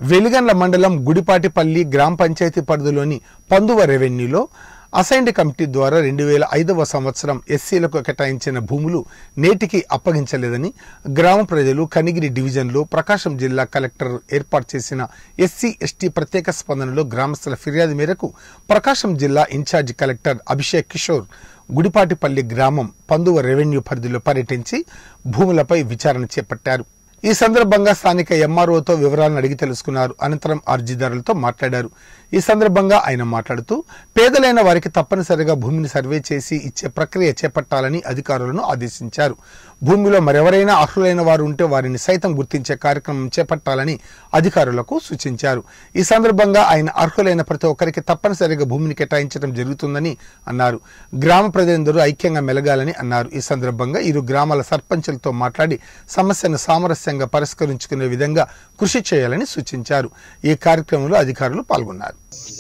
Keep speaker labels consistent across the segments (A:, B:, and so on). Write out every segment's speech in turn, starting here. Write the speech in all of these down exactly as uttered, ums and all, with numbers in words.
A: వెలిగండ్ల మండలం గుడిపాటిపల్లి గ్రామ పంచాయతీ పరిధిలోని పందువ రెవెన్యూలో అసైన్డ్ కమిటీ ద్వారా రెండు వేల ఐదవ సంవత్సరం ఎస్సీలకు కేటాయించిన భూములు నేటికి అప్పగించలేదని గ్రామ ప్రజలు కనిగిరి డివిజన్లో ప్రకాశం జిల్లా కలెక్టర్ ఏర్పాటు చేసిన ఎస్సీ ఎస్టీ ప్రత్యేక స్పందనలో గ్రామస్తుల ఫిర్యాదు మేరకు ప్రకాశం జిల్లా ఇన్ఛార్జి కలెక్టర్ అభిషేక్ కిషోర్ గుడిపాటిపల్లి గ్రామం పందువ రెవెన్యూ పరిధిలో పర్యటించి భూములపై విచారణ చేపట్టారు। ఈ సందర్భంగా స్థానిక ఎంఆర్ఓతో వివరాలను అడిగి తెలుసుకున్నారు। అనంతరం అర్జీదారులతో మాట్లాడారు। ఈ సందర్భంగా ఆయన మాట్లాడుతూ పేదలైన వారికి తప్పనిసరిగా భూమిని సర్వే చేసి ఇచ్చే ప్రక్రియ చేపట్టాలని అధికారులను ఆదేశించారు। భూమిలో మరెవరైనా అర్హులైన వారు ఉంటే వారిని సైతం గుర్తించే కార్యక్రమం చేపట్టాలని అధికారులకు సూచించారు। ఈ సందర్భంగా ఆయన అర్హులైన ప్రతి ఒక్కరికి తప్పనిసరిగా భూమిని కేటాయించడం జరుగుతుందని అన్నారు। గ్రామ ప్రజలందరూ ఐక్యంగా మెలగాలని అన్నారు। ఈ సందర్భంగా ఇరు గ్రామాల సర్పంచులతో మాట్లాడి సమస్యను సామరస్యంగా పరిష్కరించుకునే విధంగా కృషి చేయాలని సూచించారు। ఈ కార్యక్రమంలో అధికారులు పాల్గొన్నారు।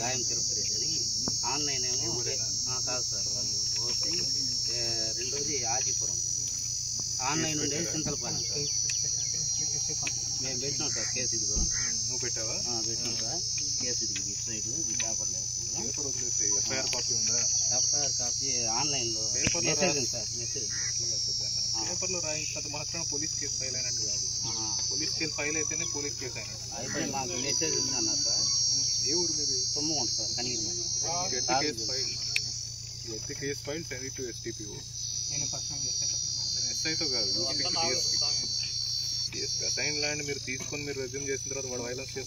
B: ఆన్లైన్ ఉండే సింతలపాలెం సార్ మేము పెట్టినాం సార్ కేసు ఇదిగో నువ్వు పెట్టావా పెట్టినాం సార్ కేసు ఇది ఇటు సైడ్ ఈ పేపర్లో పేపర్ వదిలేసి ఎఫ్ఐఆర్ కాపీ ఉందా ఎఫ్ఐఆర్ కాపీ ఆన్లైన్లో మెసేజ్ ఉంది సార్ మెసేజ్ పేపర్లో రాయించినంత మాత్రం పోలీస్ కేసు ఫైల్ అయినట్టు కాదు పోలీస్ కేసు ఫైల్ అయితేనే పోలీస్ కేసు అయినట్టు అయితే మాకు మెసేజ్ ఉంది అన్నారు సార్ ఏ ఊరు మీది తొమ్మిది సార్ కనీరు కేసు ఫైల్ ఎత్తి case file send to STPO నేను పర్సనల్ ఎస్ఐతో కాదు డిఎస్పీ డిఎస్పీ అసైన్ ల్యాండ్ మీరు తీసుకొని మీరు రెజ్యూమ్ చేసిన తర్వాత వాడు వైలెన్స్